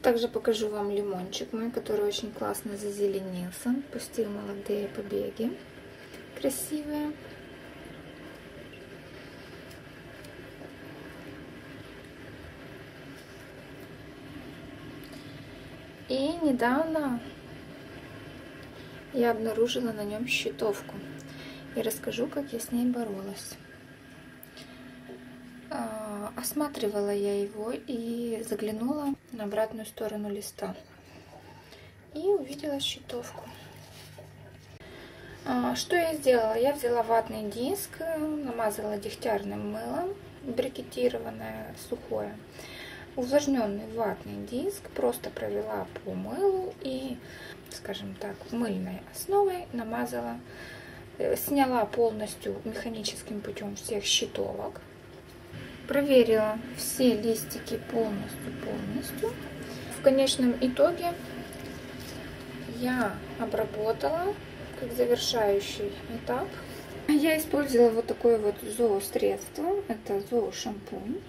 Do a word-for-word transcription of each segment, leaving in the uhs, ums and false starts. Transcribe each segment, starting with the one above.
Также покажу вам лимончик мой, который очень классно зазеленился, пустил молодые побеги красивые. И недавно я обнаружила на нем щитовку. И расскажу, как я с ней боролась. Осматривала я его и заглянула на обратную сторону листа. И увидела щитовку. Что я сделала? Я взяла ватный диск, намазала дегтярным мылом, брикетированное, сухое. Увлажненный ватный диск просто провела по мылу и, скажем так, мыльной основой намазала, сняла полностью механическим путем всех щитовок, проверила все листики полностью-полностью. В конечном итоге я обработала как завершающий этап. Я использовала вот такое вот зоосредство, это зоошампунь.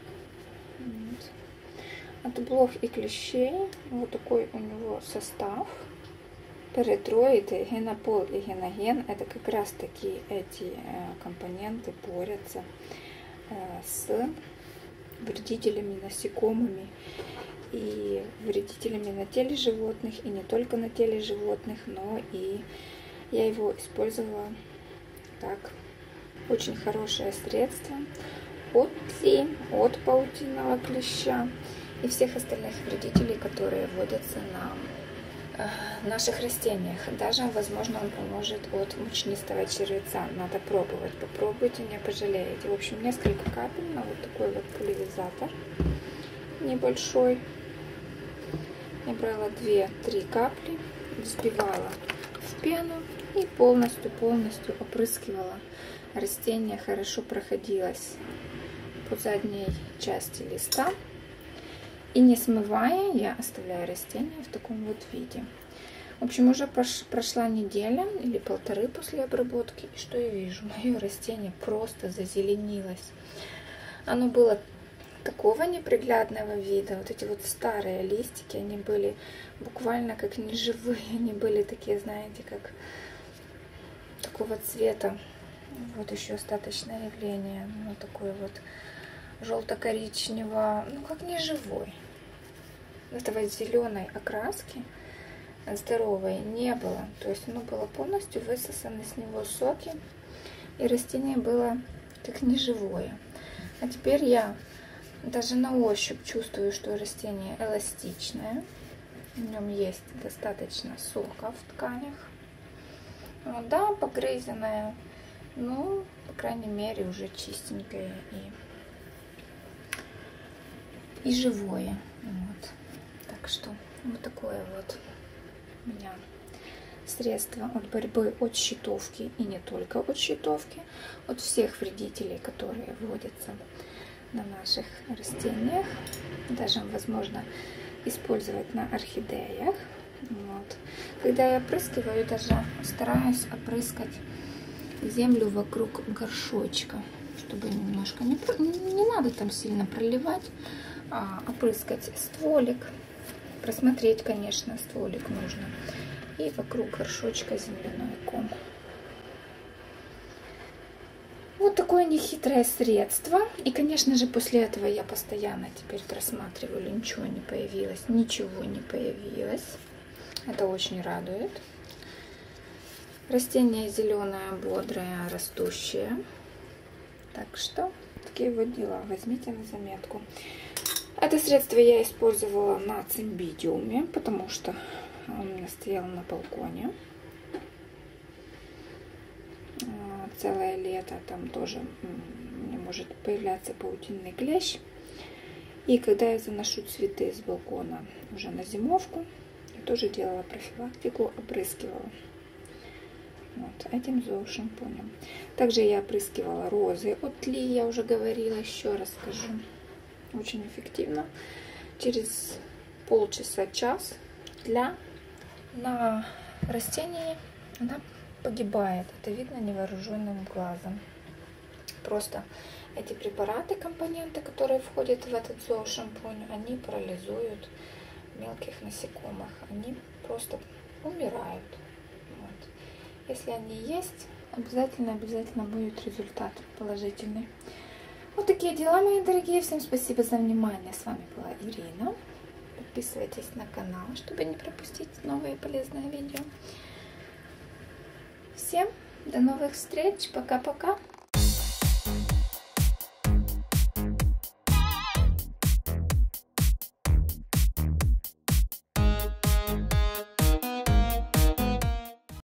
От блох и клещей. Вот такой у него состав. Перитроиды, генопол и геноген. Это как раз таки эти компоненты борются с вредителями, насекомыми и вредителями на теле животных. И не только на теле животных, но и я его использовала как очень хорошее средство от тли, от паутинного клеща и всех остальных вредителей, которые водятся на э, наших растениях. Даже, возможно, он поможет от мучнистого червеца. Надо пробовать. Попробуйте, не пожалеете. В общем, несколько капель на вот такой вот пульверизатор небольшой. Я брала две-три капли, взбивала в пену и полностью-полностью опрыскивала. Растение хорошо проходилось по задней части листа. И не смывая, я оставляю растение в таком вот виде. В общем, уже прошла неделя или полторы после обработки. И что я вижу? Мое растение просто зазеленилось. Оно было такого неприглядного вида. Вот эти вот старые листики, они были буквально как неживые. Они были такие, знаете, как такого цвета. Вот еще остаточное явление. Ну, такое вот желто-коричневого, ну как не живой. Этого зеленой окраски здоровой не было. То есть оно было полностью высосаны с него соки. И растение было как неживое. А теперь я даже на ощупь чувствую, что растение эластичное. В нем есть достаточно сока в тканях. Вот, да, погрызенное. Ну, по крайней мере, уже чистенькое и и живое. Вот. Так что вот такое вот у меня средство от борьбы от щитовки, и не только от щитовки, от всех вредителей, которые водятся на наших растениях. Даже возможно использовать на орхидеях. Вот. Когда я опрыскиваю, даже стараюсь опрыскать землю вокруг горшочка, чтобы немножко не, не надо там сильно проливать, а опрыскать стволик, просмотреть, конечно, стволик нужно, и вокруг горшочка земляной ком. Вот такое нехитрое средство. И, конечно же, после этого я постоянно теперь рассматриваю, ничего не появилось, ничего не появилось. Это очень радует. Растение зеленое, бодрое, растущее. Так что такие вот дела. Возьмите на заметку. Это средство я использовала на цимбидиуме, потому что он у меня стоял на балконе целое лето. Там тоже не может появляться паутинный клещ. И когда я заношу цветы с балкона уже на зимовку, я тоже делала профилактику, опрыскивала вот этим зоошампунем. Также я опрыскивала розы от Ли, я уже говорила, еще раз скажу. Очень эффективно. Через полчаса-час тля на растении она погибает. Это видно невооруженным глазом. Просто эти препараты, компоненты, которые входят в этот зоошампунь, они парализуют мелких насекомых. Они просто умирают. Вот. Если они есть, обязательно, обязательно будет результат положительный. Вот такие дела, мои дорогие. Всем спасибо за внимание. С вами была Ирина. Подписывайтесь на канал, чтобы не пропустить новые полезные видео. Всем до новых встреч. Пока-пока.